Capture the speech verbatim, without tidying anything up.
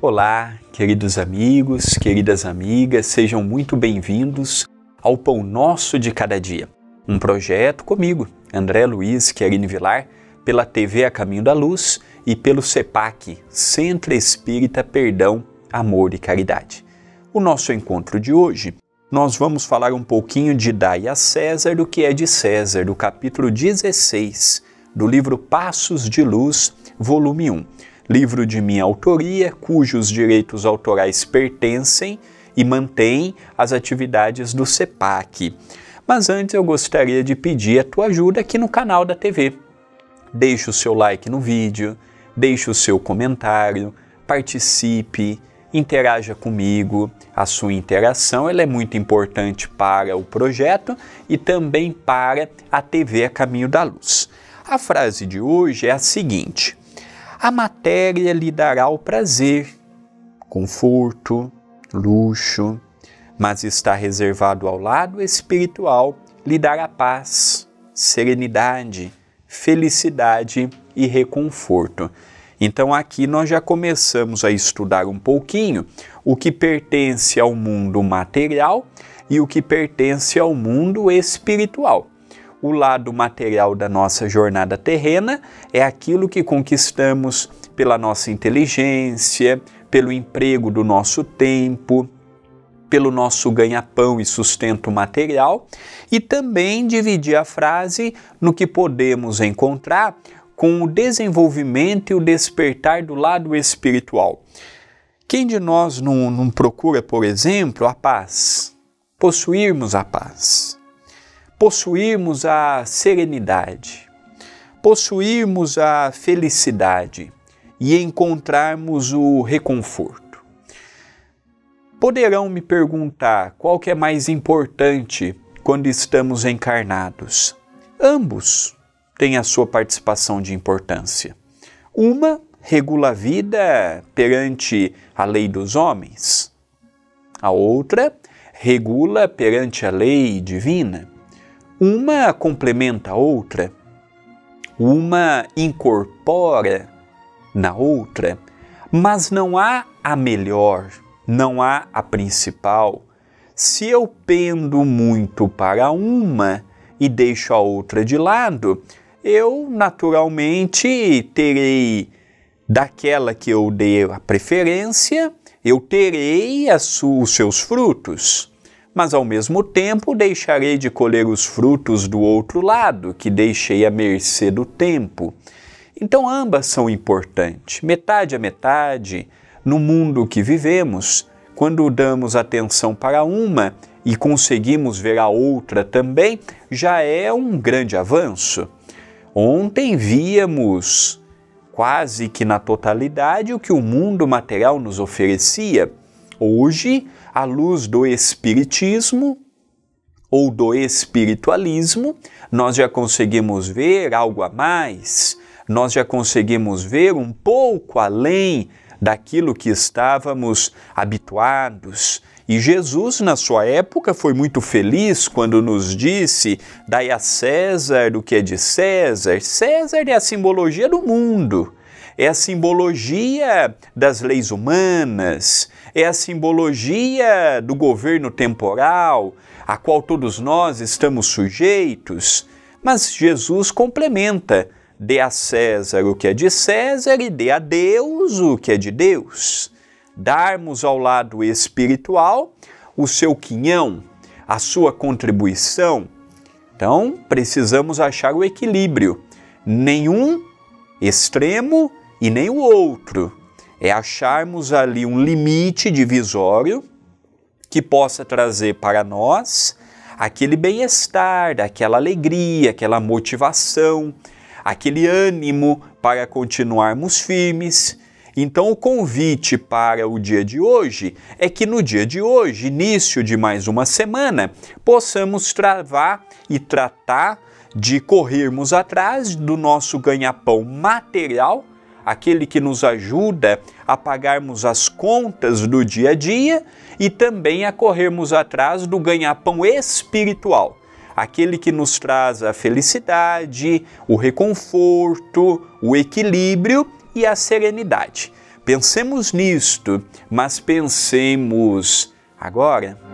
Olá, queridos amigos, queridas amigas, sejam muito bem-vindos ao Pão Nosso de Cada Dia, um projeto comigo, André Luiz Querini Vilar, pela T V A Caminho da Luz e pelo CEPAC, Centro Espírita Perdão, Amor e Caridade. O nosso encontro de hoje, nós vamos falar um pouquinho de Dai a César do que é de César, do capítulo dezesseis do livro Passos de Luz, volume um. Livro de minha autoria, cujos direitos autorais pertencem e mantêm as atividades do CEPAC. Mas antes eu gostaria de pedir a tua ajuda aqui no canal da T V. Deixe o seu like no vídeo, deixe o seu comentário, participe, interaja comigo. A sua interação ela é muito importante para o projeto e também para a T V A Caminho da Luz. A frase de hoje é a seguinte: a matéria lhe dará o prazer, conforto, luxo, mas está reservado ao lado espiritual lhe dará paz, serenidade, felicidade e reconforto. Então aqui nós já começamos a estudar um pouquinho o que pertence ao mundo material e o que pertence ao mundo espiritual. O lado material da nossa jornada terrena é aquilo que conquistamos pela nossa inteligência, pelo emprego do nosso tempo, pelo nosso ganha-pão e sustento material, e também dividir a frase no que podemos encontrar com o desenvolvimento e o despertar do lado espiritual. Quem de nós não, não procura, por exemplo, a paz? Possuirmos a paz. Possuirmos a serenidade, possuirmos a felicidade e encontrarmos o reconforto. Poderão me perguntar qual que é mais importante quando estamos encarnados. Ambos têm a sua participação de importância. Uma regula a vida perante a lei dos homens, a outra regula perante a lei divina. Uma complementa a outra, uma incorpora na outra, mas não há a melhor, não há a principal. Se eu pendo muito para uma e deixo a outra de lado, eu naturalmente terei daquela que eu dei a preferência, eu terei as, os seus frutos. Mas ao mesmo tempo deixarei de colher os frutos do outro lado, que deixei à mercê do tempo. Então ambas são importantes, metade a metade. No mundo que vivemos, quando damos atenção para uma e conseguimos ver a outra também, já é um grande avanço. Ontem víamos quase que na totalidade o que o mundo material nos oferecia. Hoje, à luz do espiritismo ou do espiritualismo, nós já conseguimos ver algo a mais, nós já conseguimos ver um pouco além daquilo que estávamos habituados. E Jesus, na sua época, foi muito feliz quando nos disse: dai a César o que é de César. César é a simbologia do mundo. É a simbologia das leis humanas, é a simbologia do governo temporal, a qual todos nós estamos sujeitos. Mas Jesus complementa: dê a César o que é de César e dê a Deus o que é de Deus. Darmos ao lado espiritual o seu quinhão, a sua contribuição. Então, precisamos achar o equilíbrio. Nenhum extremo e nem o outro. É acharmos ali um limite divisório que possa trazer para nós aquele bem-estar, aquela alegria, aquela motivação, aquele ânimo para continuarmos firmes. Então o convite para o dia de hoje é que no dia de hoje, início de mais uma semana, possamos travar e tratar de corrermos atrás do nosso ganha-pão material, aquele que nos ajuda a pagarmos as contas do dia a dia e também a corrermos atrás do ganha-pão espiritual, aquele que nos traz a felicidade, o reconforto, o equilíbrio e a serenidade. Pensemos nisto, mas pensemos agora.